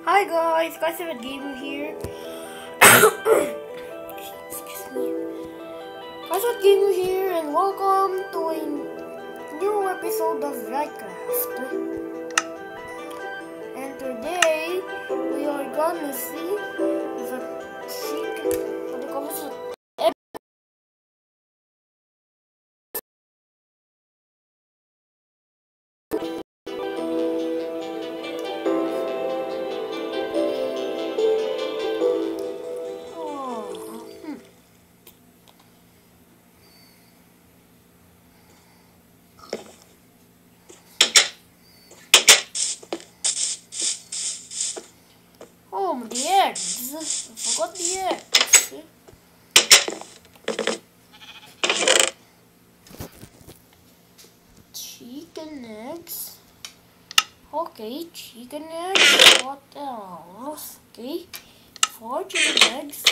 Hi guys, Kaiserreich here. Excuse me. Kaiserreich here and welcome to a new episode of Reichcraft. And today we are gonna see the chicken. What do you call this? Oh, the eggs. I forgot the eggs. Chicken eggs. Okay, chicken eggs. What else? Okay, 4 chicken eggs.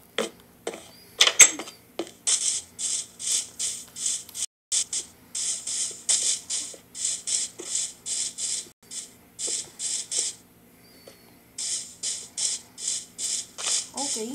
Okay.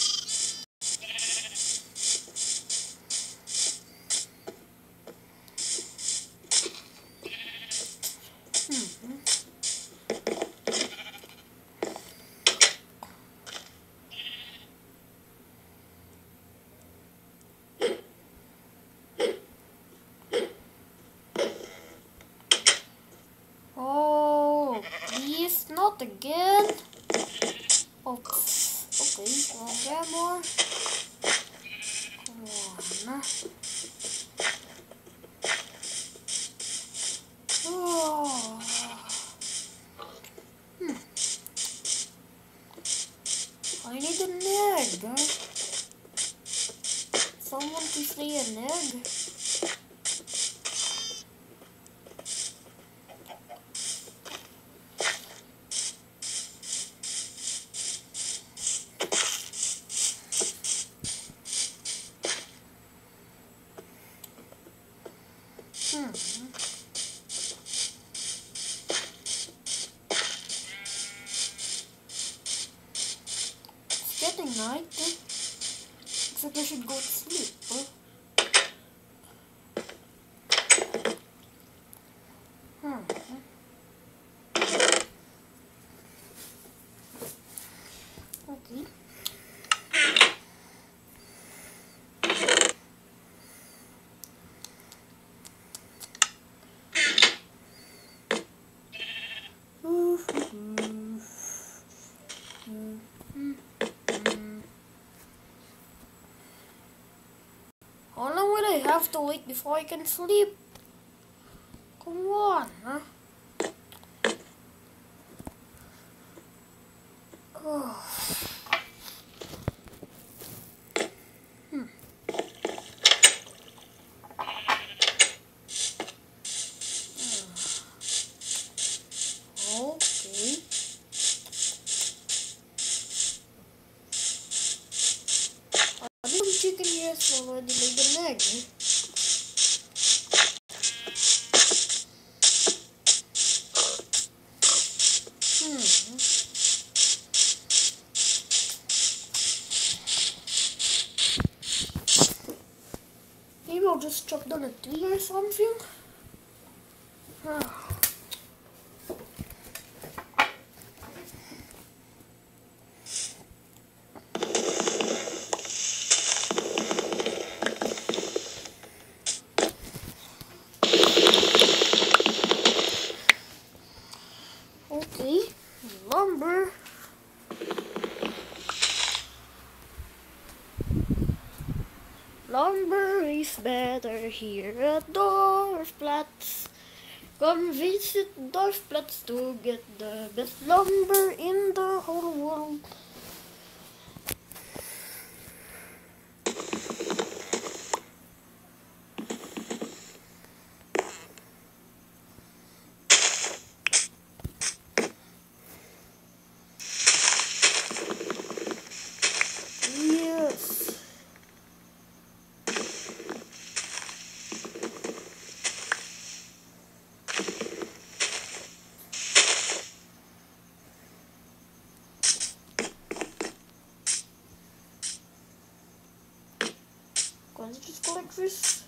Oh, please, not again. Oops. Okay, I'll get more. Come on. Oh. I need an egg. Someone please lay an egg. It's getting night. Except I should go to sleep. Okay. How long will I have to wait before I can sleep? Come on, huh? Oh. Okay. I think chicken here has already laid an egg. Maybe I'll just chop down a tree or something. Okay, lumber. Lumber is better here at Dorfplatz. Come visit Dorfplatz to get the best lumber in the whole world. Yes. Can I just collect this?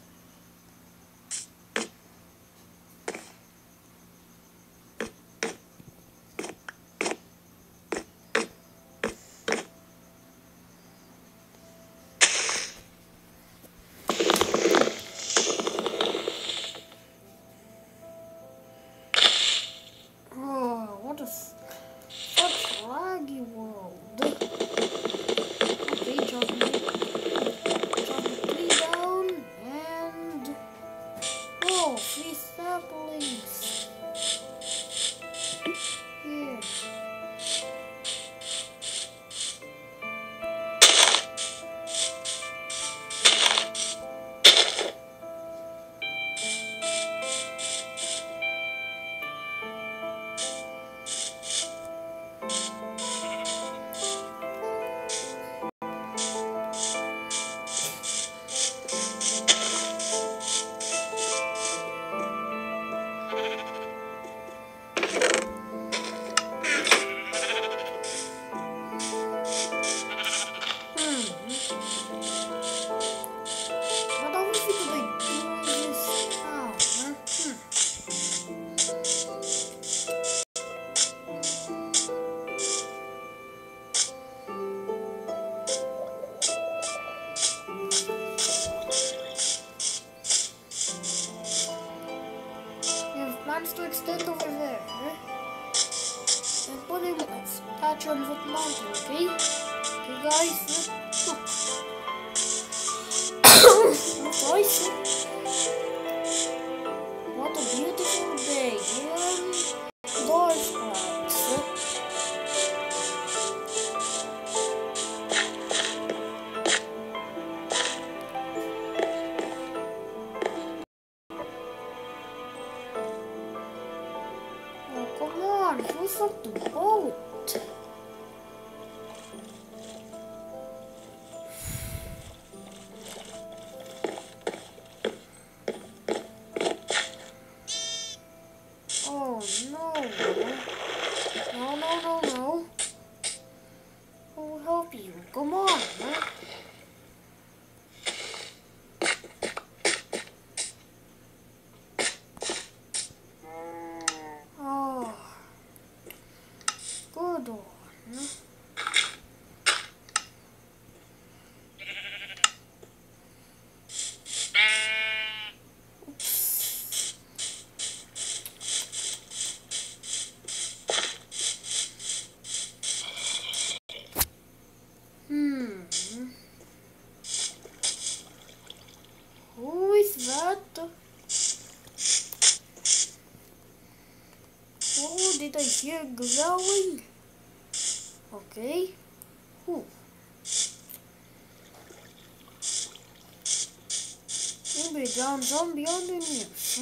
Oh, what a such laggy world. Okay, chop me 3 down and oh, 3 saplings. Here. What are we doing this now? We have plans to extend over there, and put him patch on that mountain, okay? Okay, guys, look. Guys, what a beautiful day here in Reichcraft. Oh, come on, who's up the boat? Oh no. No. Who will help you? Come on, man. Oh, good one. Who is that? Oh, did I hear growling? Okay. Who? Maybe a ground zombie underneath.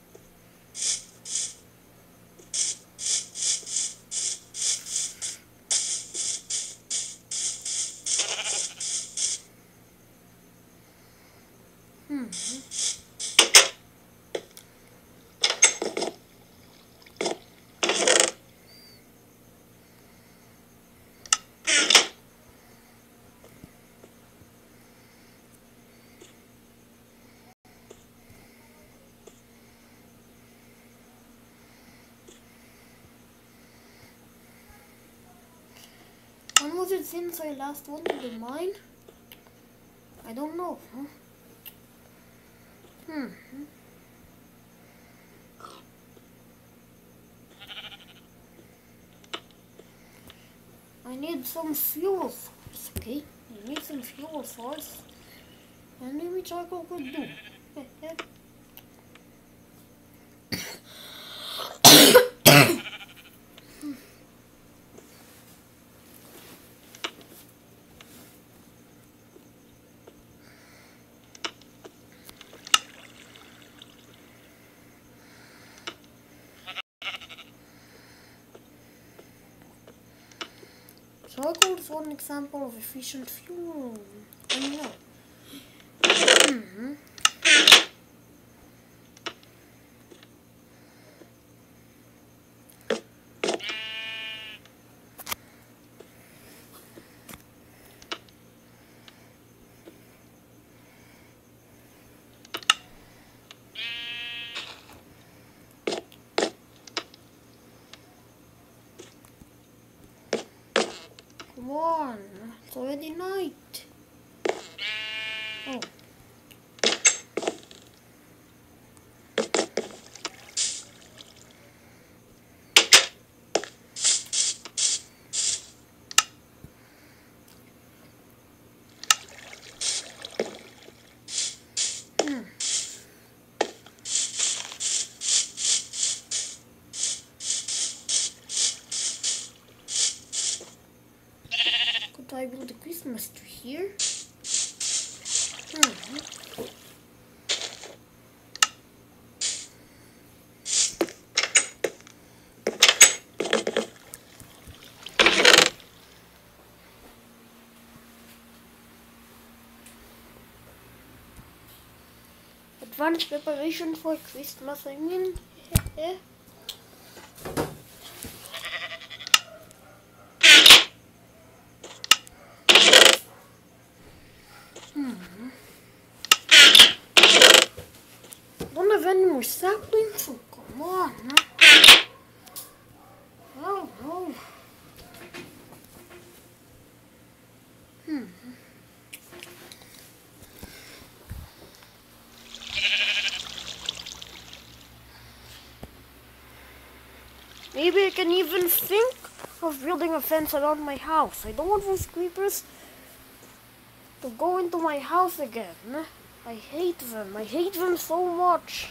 When was it since I last went to the mine? I don't know. I need some fuel source, okay? I need some fuel source. And maybe charcoal could do. Charcoal is one example of efficient fuel. I know. Come on, it's already night. Oh. Could I build a Christmas tree here? Advanced preparation for Christmas, I mean. Yeah. Don't have any more saplings, so come on. Oh no. Maybe I can even think of building a fence around my house. I don't want those creepers to go into my house again. I hate them. I hate them so much.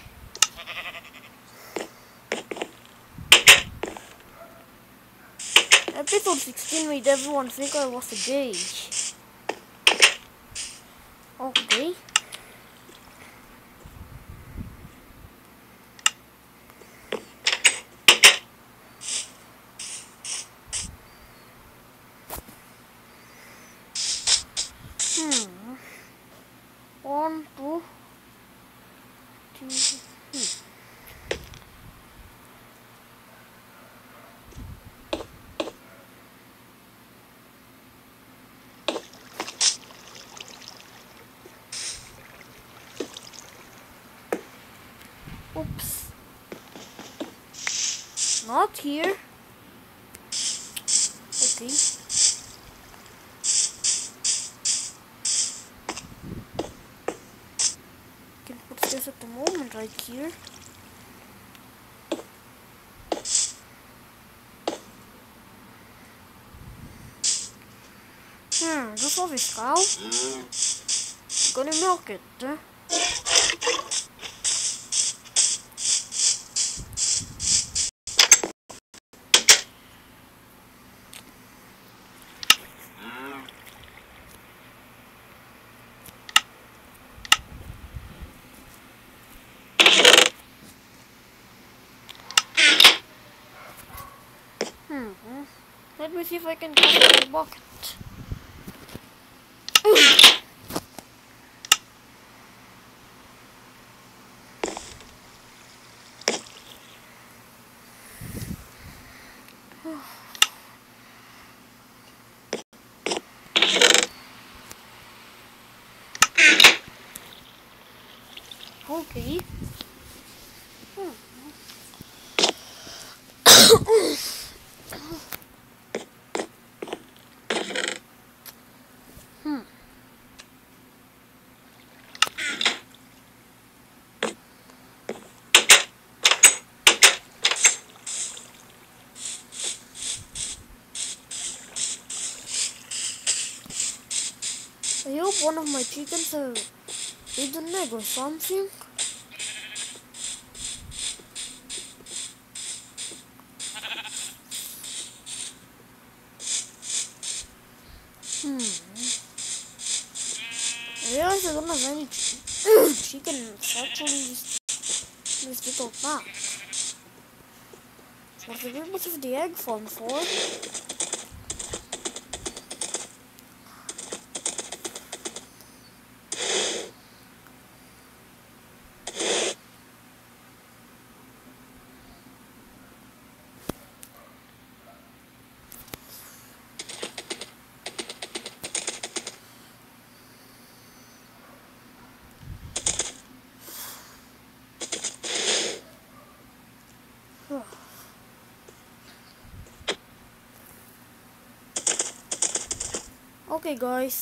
Episode 16 made everyone think I was gay. Okay. One, two, three. Oops. Not here. Okay. Can put this at the moment right here. That's all this cow. Gonna milk it. Let me see if I can get a bucket. Okay. I hope one of my chickens laid an egg or something. I realize I don't have any chickens actually in this little pot. What's the purpose of the egg farm for? Okay guys,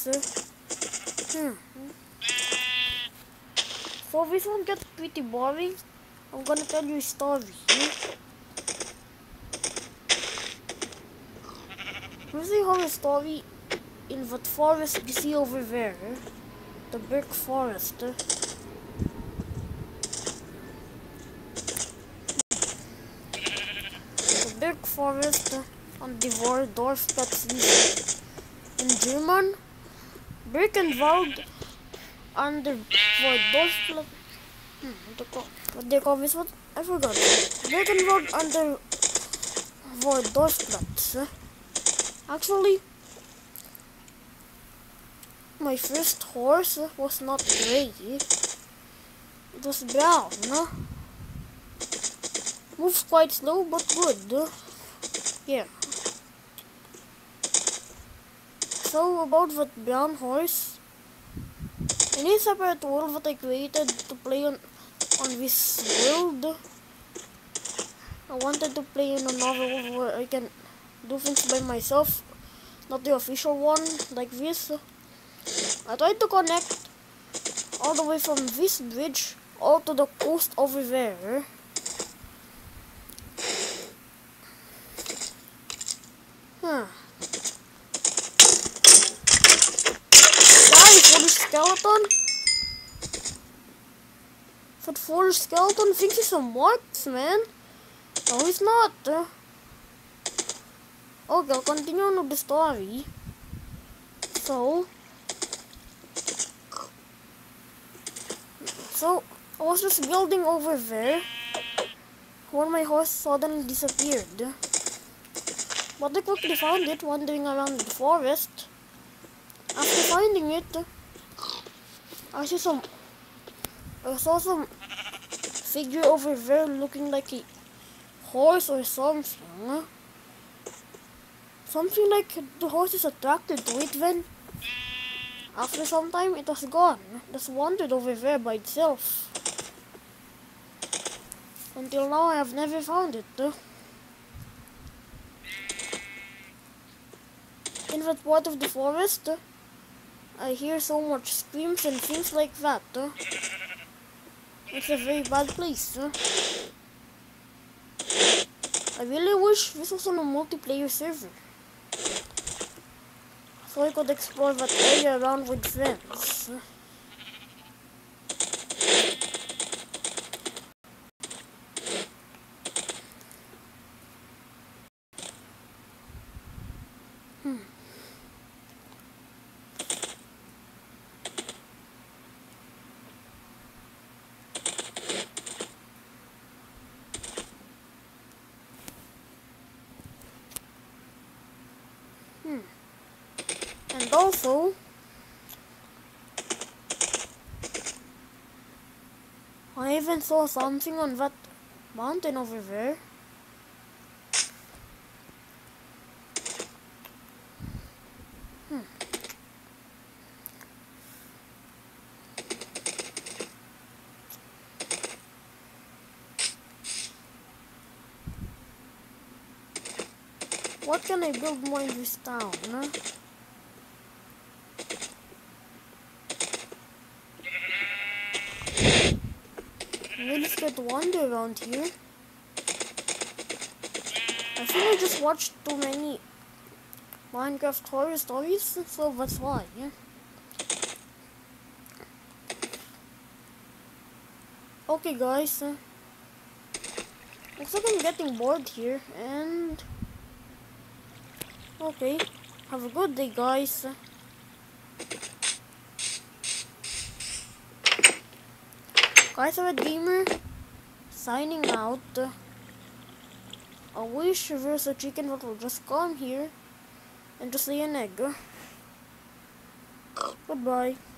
so this one gets pretty boring. I'm gonna tell you a story. Here's the horror story in that forest you see over there, the Birch Forest. The Birch Forest on the Dorfplatz in German. Birkenwald on the Dorfplatz. What do they call this one? I forgot. Birkenwald on the Dorfplatz. Actually, my first horse was not gray. It was brown. Moves quite slow but good. Yeah. So about that brown horse, in a separate world that I created to play on this world, I wanted to play in another world where I can do things by myself, not the official one like this. I tried to connect all the way from this bridge all to the coast over there. Skeleton? That foolish skeleton thinks he's a marksman. No, he's not. Okay, I'll continue on with the story. So I was just building over there when my horse suddenly disappeared. But I quickly found it wandering around the forest. After finding it, I saw some figure over there looking like a horse or something. Something like the horse is attracted to it. Then after some time it was gone. Just wandered over there by itself. Until now I have never found it. In that part of the forest, I hear so much screams and things like that. It's a very bad place. I really wish this was on a multiplayer server, so I could explore that area around with friends. And also, I even saw something on that mountain over there. What can I build more in this town? Maybe let's get to wander around here. I think I just watched too many Minecraft horror stories, so that's why. Okay guys, looks like I'm getting bored here, and okay, have a good day guys. Kaiserreich Gamer signing out. I wish there's a chicken that will just come here and just lay an egg. Goodbye.